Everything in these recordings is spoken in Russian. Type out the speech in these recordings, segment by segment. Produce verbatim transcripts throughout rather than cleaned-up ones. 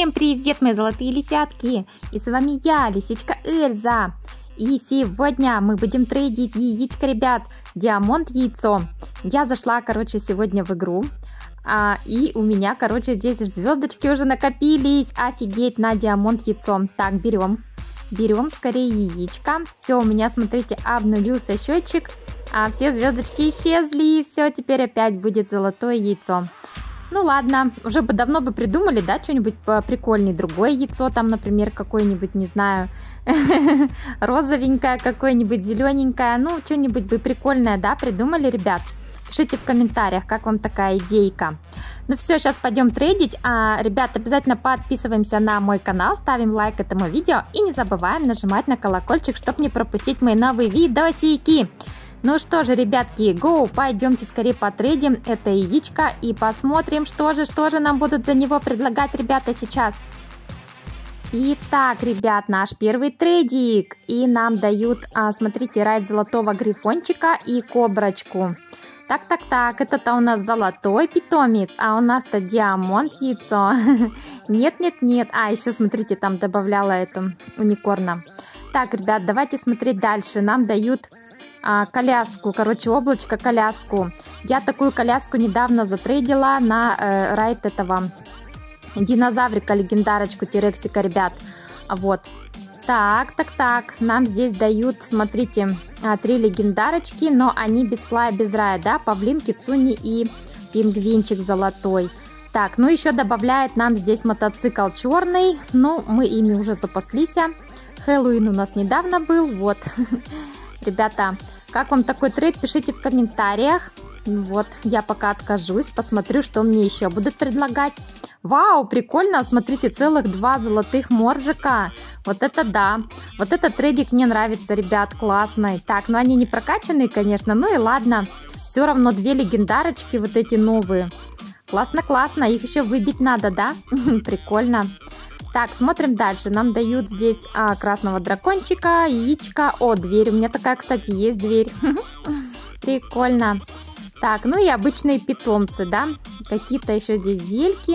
Всем привет, мои золотые лисятки! И с вами я, лисичка Эльза. И сегодня мы будем трейдить яичко, ребят, Диамонт яйцо. Я зашла, короче, сегодня в игру. А, и у меня, короче, здесь звездочки уже накопились. Офигеть, на Диамонт яйцо. Так, берем. Берем скорее яичко. Все, у меня, смотрите, обнулился счетчик. А все звездочки исчезли. Все, теперь опять будет золотое яйцо. Ну ладно, уже бы давно бы придумали, да, что-нибудь поприкольнее. Другое яйцо, там, например, какое-нибудь, не знаю, розовенькое, какое-нибудь зелененькое. Ну, что-нибудь бы прикольное, да, придумали, ребят? Пишите в комментариях, как вам такая идейка. Ну все, сейчас пойдем трейдить. А, ребят, обязательно подписываемся на мой канал, ставим лайк этому видео и не забываем нажимать на колокольчик, чтобы не пропустить мои новые видосики. Ну что же, ребятки, go, пойдемте скорее потрейдим это яичко и посмотрим, что же, что же нам будут за него предлагать ребята сейчас. Итак, ребят, наш первый трейдик. И нам дают, а, смотрите, райд золотого грифончика и коброчку. Так, так, так, это-то у нас золотой питомец, а у нас-то диамонт яйцо. Нет, нет, нет. А, еще, смотрите, там добавляла это уникорна. Так, ребят, давайте смотреть дальше. Нам дают... А, коляску, короче, облачко, коляску. Я такую коляску недавно затрейдила на э, райд этого динозаврика, легендарочку, Терексика, ребят. Вот. Так, так, так. Нам здесь дают, смотрите, а, три легендарочки, но они без флая, без рая, да? Павлин, Кицуни и пингвинчик золотой. Так, ну еще добавляет нам здесь мотоцикл черный. Ну, мы ими уже запаслись. Хэллоуин у нас недавно был, вот. Ребята, как вам такой трейд, пишите в комментариях. Вот, я пока откажусь, посмотрю, что мне еще будут предлагать. Вау, прикольно, смотрите, целых два золотых моржика. Вот это да, вот этот трейдик мне нравится, ребят, классный. Так, ну они не прокачанные, конечно, ну и ладно. Все равно две легендарочки вот эти новые. Классно-классно, их еще выбить надо, да? Прикольно. Так, смотрим дальше. Нам дают здесь а, красного дракончика, яичко. О, дверь. У меня такая, кстати, есть дверь. Прикольно. Так, ну и обычные питомцы, да? Какие-то еще здесь зельки.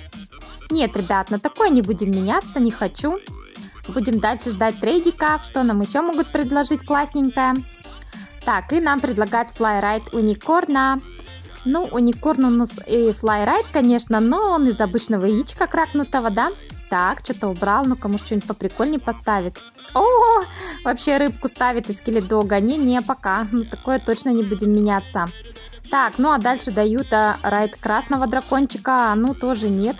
Нет, ребят, на такое не будем меняться, не хочу. Будем дальше ждать трейдиков. Что нам еще могут предложить классненькое? Так, и нам предлагают флайрайд уникорна. Ну, уникорн у нас и флайрайд, конечно, но он из обычного яичка кракнутого, да? Так, что-то убрал, ну кому что-нибудь поприкольнее поставит. О, вообще рыбку ставит из скеледога. Не-не, пока, ну, такое точно не будем меняться. Так, ну а дальше дают а, райд красного дракончика, ну тоже нет.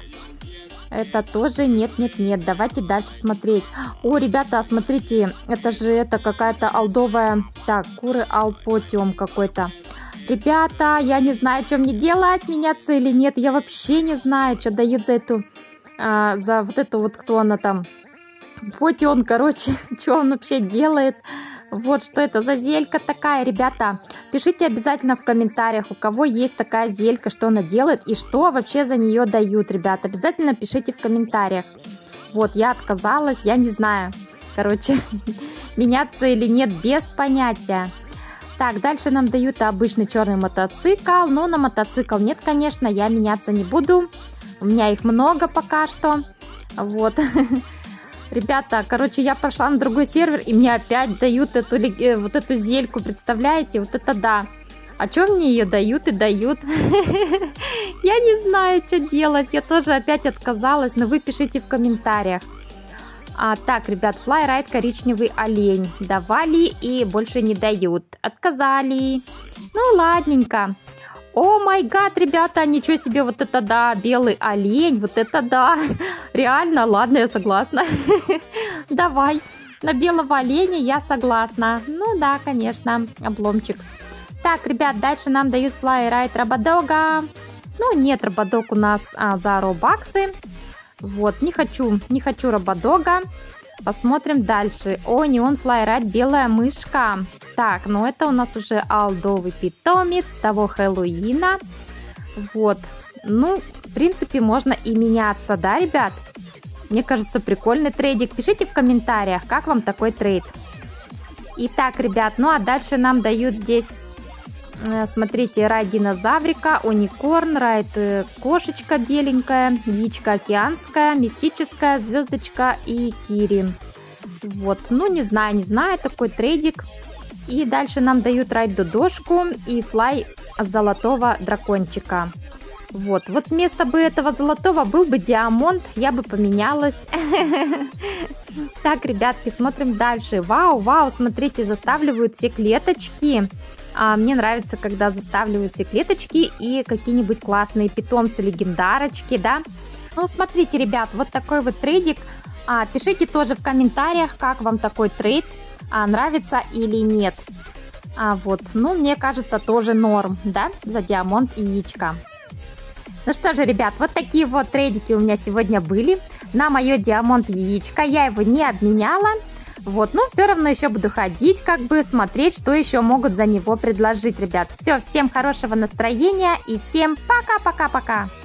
Это тоже нет-нет-нет, давайте дальше смотреть. О, ребята, смотрите, это же это какая-то алдовая, так, куры алпотиум какой-то. Ребята, я не знаю, что мне делать, меняться или нет, я вообще не знаю, что дают за эту... А, за вот это вот, кто она там, вот он, короче, что он вообще делает, вот что это за зелька такая, ребята, пишите обязательно в комментариях, у кого есть такая зелька, что она делает и что вообще за нее дают, ребята, обязательно пишите в комментариях. Вот, я отказалась, я не знаю, короче, меняться или нет, без понятия. Так, дальше нам дают обычный черный мотоцикл, но на мотоцикл нет, конечно, я меняться не буду. У меня их много пока что. Вот. Ребята, короче, я пошла на другой сервер, и мне опять дают эту, вот эту зельку, представляете? Вот это да. А что мне ее дают и дают? Я не знаю, что делать. Я тоже опять отказалась, но вы пишите в комментариях. А, так, ребят, флайрайд коричневый олень. Давали и больше не дают. Отказали. Ну, ладненько. О май гад, ребята, ничего себе, вот это да, белый олень, вот это да, реально, ладно, я согласна. Давай, на белого оленя я согласна. Ну да, конечно, обломчик. Так, ребят, дальше нам дают флайрайд рободога. Ну нет, рободог у нас а, за робаксы. Вот, не хочу, не хочу рободога. Посмотрим дальше. О, неон флайрайд, белая мышка. Так, ну это у нас уже алдовый питомец того Хэллоуина. Вот. Ну, в принципе, можно и меняться, да, ребят? Мне кажется, прикольный трейдик. Пишите в комментариях, как вам такой трейд. Итак, ребят, ну а дальше нам дают здесь Смотрите, рай динозаврика, уникорн, райд кошечка беленькая, яичко океанская, мистическая, звездочка и кири. Вот, ну не знаю, не знаю, такой трейдик. И дальше нам дают райд додошку и флай золотого дракончика. Вот, вот вместо бы этого золотого был бы диамонт, я бы поменялась. Так, ребятки, смотрим дальше. Вау, вау, смотрите, заставливают все клеточки. А, мне нравится, когда заставливают все клеточки и какие-нибудь классные питомцы, легендарочки, да? Ну, смотрите, ребят, вот такой вот трейдик. А, пишите тоже в комментариях, как вам такой трейд, а, нравится или нет. А, вот, ну, мне кажется, тоже норм, да, за диамонт и яичко. Ну что же, ребят, вот такие вот трейдики у меня сегодня были на мое диамонт яичко. Я его не обменяла. Вот, но все равно еще буду ходить, как бы смотреть, что еще могут за него предложить, ребят. Все, всем хорошего настроения и всем пока-пока-пока.